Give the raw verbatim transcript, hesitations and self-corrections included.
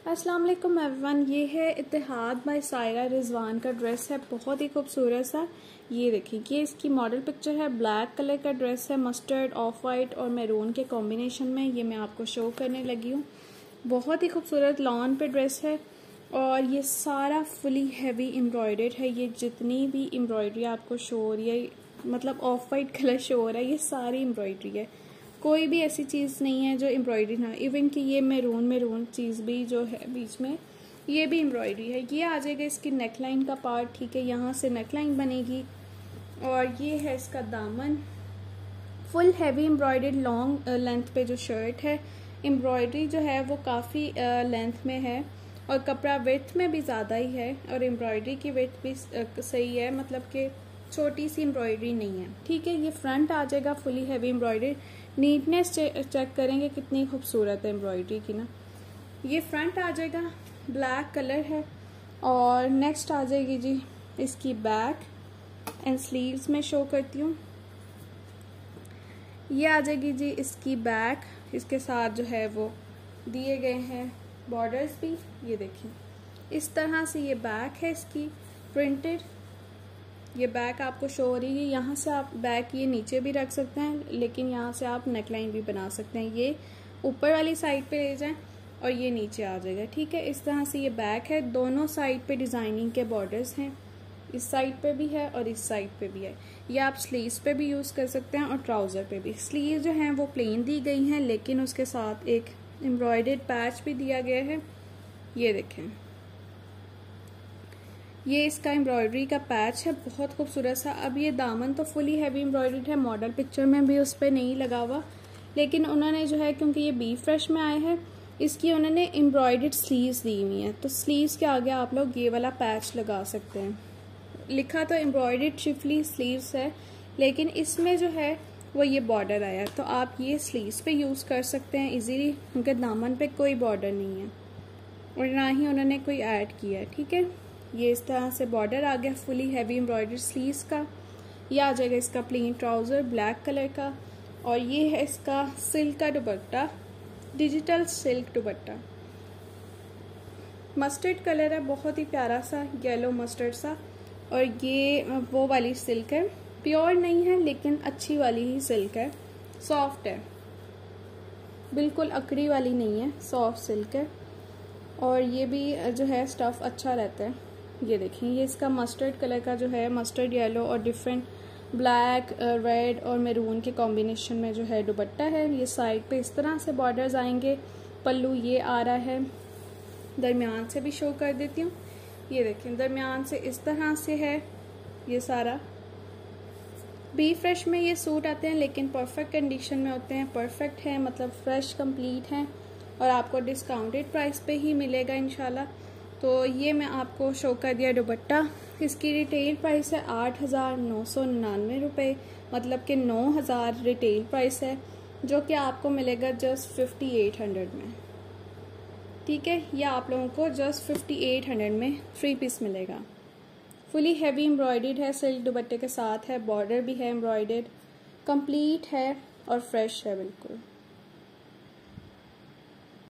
अस्सलाम वालेकुम एवरीवन। ये है इत्तेहाद बाय सायरा रिजवान का ड्रेस है, बहुत ही खूबसूरत सा। ये देखिए, ये इसकी मॉडल पिक्चर है। ब्लैक कलर का ड्रेस है, मस्टर्ड, ऑफ वाइट और मैरून के कॉम्बिनेशन में। ये मैं आपको शो करने लगी हूँ। बहुत ही खूबसूरत लॉन पे ड्रेस है और ये सारा फुली हैवी एम्ब्रॉयडर्ड है। ये जितनी भी एम्ब्रॉयडरी आपको शो हो रही है, मतलब ऑफ वाइट कलर शो हो रहा है, ये सारी एम्ब्रॉयडरी है। कोई भी ऐसी चीज़ नहीं है जो एम्ब्रॉयडरी ना, इवन कि ये मैरून मैरून चीज़ भी जो है बीच में, ये भी एम्ब्रॉयडरी है। ये आ जाएगा इसकी नेकलाइन का पार्ट, ठीक है, यहाँ से नेकलाइन बनेगी और ये है इसका दामन। Full heavy embroidered long length पे जो शर्ट है, एम्ब्रॉयडरी जो है वो काफ़ी लेंथ में है और कपड़ा विड्थ में भी ज़्यादा ही है और एम्ब्रॉयडरी की विड्थ भी सही है, मतलब कि छोटी सी एम्ब्रॉयडरी नहीं है, ठीक है। ये फ्रंट आ जाएगा fully heavy embroidery. Neatness check करेंगे कितनी खूबसूरत है एम्ब्रॉयडरी की ना। ये फ्रंट आ जाएगा, ब्लैक कलर है। और नेक्स्ट आ जाएगी जी इसकी बैक एंड स्लीव्स में शो करती हूँ। ये आ जाएगी जी इसकी बैक, इसके साथ जो है वो दिए गए हैं बॉर्डर्स भी। ये देखिए इस तरह से ये बैक है इसकी प्रिंटेड। ये बैक आपको शो हो रही है। यहाँ से आप बैक ये नीचे भी रख सकते हैं, लेकिन यहाँ से आप नेकलाइन भी बना सकते हैं। ये ऊपर वाली साइड पे ले जाएं और ये नीचे आ जाएगा, ठीक है। इस तरह से ये बैक है। दोनों साइड पे डिज़ाइनिंग के बॉर्डर्स हैं, इस साइड पे भी है और इस साइड पे भी है। ये आप स्लीव्स पे भी यूज़ कर सकते हैं और ट्राउज़र पे भी। स्लीव जो हैं वो प्लेन दी गई हैं, लेकिन उसके साथ एक एम्ब्रॉयडर्ड पैच भी दिया गया है। ये देखें, ये इसका एम्ब्रॉयडरी का पैच है, बहुत खूबसूरत सा। अब ये दामन तो फुली हैवी एम्ब्रॉयडर्ड है, मॉडल पिक्चर में भी उस पर नहीं लगा हुआ, लेकिन उन्होंने जो है, क्योंकि ये बी फ्रेश में आए हैं, इसकी उन्होंने एम्ब्रॉयडर्ड स्लीव्स दी हुई हैं। तो स्लीव्स के आगे आप लोग ये वाला पैच लगा सकते हैं। लिखा तो एम्ब्रॉयडर्ड शिफली स्लीव्स है, लेकिन इसमें जो है वो ये बॉर्डर आया, तो आप ये स्लीव्स पे यूज़ कर सकते हैं इजीली, क्योंकि दामन पे कोई बॉर्डर नहीं है और ना ही उन्होंने कोई ऐड किया है, ठीक है। ये इस तरह से बॉर्डर आ गया फुली हैवी एम्ब्रॉयडर्ड स्लीव्स का। ये आ जाएगा इसका प्लेन ट्राउज़र ब्लैक कलर का और ये है इसका सिल्क का dupatta, digital silk dupatta. Mustard colour है, बहुत ही प्यारा सा येलो मस्टर्ड सा। और ये वो वाली सिल्क है, प्योर नहीं है लेकिन अच्छी वाली ही सिल्क है, सॉफ्ट है, बिल्कुल अकड़ी वाली नहीं है, सॉफ्ट सिल्क है। और ये भी जो है स्टफ़ अच्छा रहता है। ये देखिए, ये इसका मस्टर्ड कलर का जो है, मस्टर्ड येलो और डिफरेंट ब्लैक, रेड और मैरून के कॉम्बिनेशन में जो है दुपट्टा है। ये साइड पे इस तरह से बॉर्डर्स आएंगे। पल्लू ये आ रहा है, दरमियान से भी शो कर देती हूँ। ये देखें, दरमियान से इस तरह से है ये सारा। बी फ्रेश में ये सूट आते हैं, लेकिन परफेक्ट कंडीशन में होते हैं, परफेक्ट है, मतलब फ्रेश कंप्लीट हैं और आपको डिस्काउंटेड प्राइस पे ही मिलेगा इंशाल्लाह। तो ये मैं आपको शो कर दिया दुपट्टा। इसकी रिटेल प्राइस है आठ हज़ार नौ सौ निन्यानवे रुपये, मतलब कि नौ हज़ार रिटेल प्राइस है, जो कि आपको मिलेगा जस्ट फिफ्टी एट हंड्रेड में, ठीक है। या आप लोगों को जस्ट फिफ्टी एट हंड्रेड में थ्री पीस मिलेगा। फुली हैवी एम्ब्रॉयडर्ड है, सिल्क दुपट्टे के साथ है, बॉर्डर भी है एम्ब्रॉयडर्ड, कंप्लीट है और फ्रेश है बिल्कुल।